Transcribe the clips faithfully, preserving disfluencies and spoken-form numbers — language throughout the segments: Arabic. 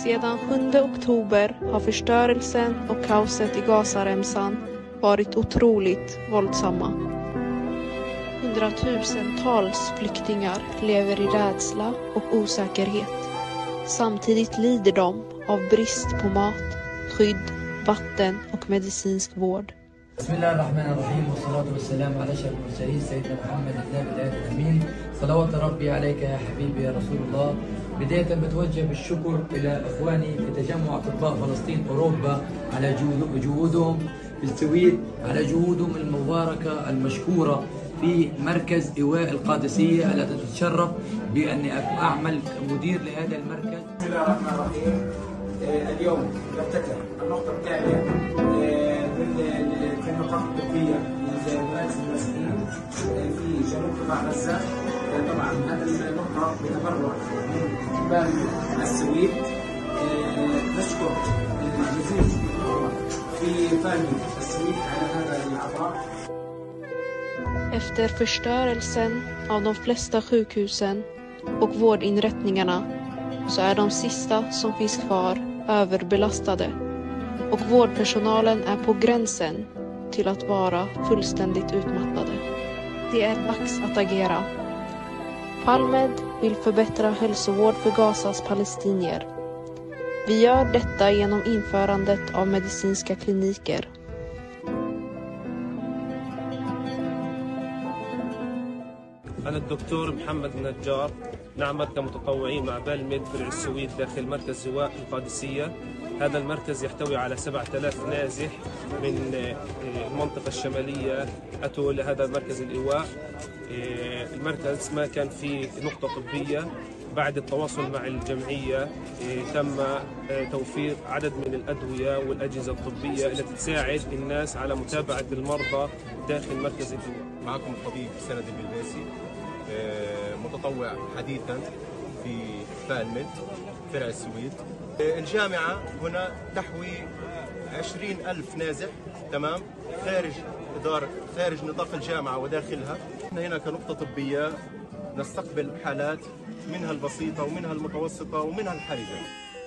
Sedan sjunde oktober har förstörelsen och kaoset i Gazaremsan varit otroligt våldsamma. Hundratusentals flyktingar lever i rädsla och osäkerhet. Samtidigt lider de av brist på mat, skydd, vatten och medicinsk vård. بسم الله الرحمن الرحيم والصلاة والسلام على أشرف المرسلين سيدنا محمد النبي الهادي الأمين صلوات ربي عليك يا حبيبي يا رسول الله. بداية بتوجه بالشكر إلى إخواني في تجمع أطباء فلسطين أوروبا على جهودهم في السويد، على جهودهم المباركة المشكورة في مركز إيواء القادسية التي تتشرف بأني أعمل كمدير لهذا المركز. بسم الله الرحمن الرحيم. اليوم نفتتح النقطة الثانية في النقاط الطبية لمراكز المساكين في جنوب قطاع غزة. طبعا هذه النقطة بتفرع من قبل السويد. نشكر جزيل الشكر في فامي السويد على هذا العطاء. Efter förstörelsen av de flesta sjukhusen och vårdinrättningarna så är de sista som finns kvar överbelastade och vårdpersonalen är på gränsen till att vara fullständigt utmattade. Det är dags att agera. Palmed vill förbättra hälsovård för Gazas palestinier. Vi gör detta genom införandet av medicinska kliniker. أنا الدكتور محمد النجار، نعمل كمتطوعين مع بالميد فرع السويد داخل مركز إيواء القادسية. هذا المركز يحتوي على سبعة آلاف نازح من المنطقة الشمالية أتوا لهذا مركز الإيواء. المركز ما كان فيه نقطة طبية. بعد التواصل مع الجمعية تم توفير عدد من الأدوية والأجهزة الطبية التي تساعد الناس على متابعة المرضى داخل مركز الإيواء. معكم الطبيب سند البلباسي، متطوع حديثا في بالميد فرع السويد. الجامعة هنا تحوي عشرين ألف نازح، تمام، خارج إدارة خارج نطاق الجامعة وداخلها. هنا كنقطة طبية نستقبل حالات منها البسيطة ومنها المتوسطة ومنها الحرجة.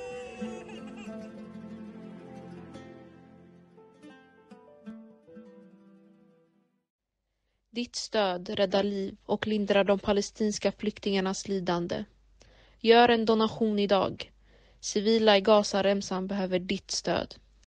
Ditt stöd räddar liv och lindrar de palestinska flyktingarnas lidande. Gör en donation idag. Civila i Gazaremsan behöver ditt stöd.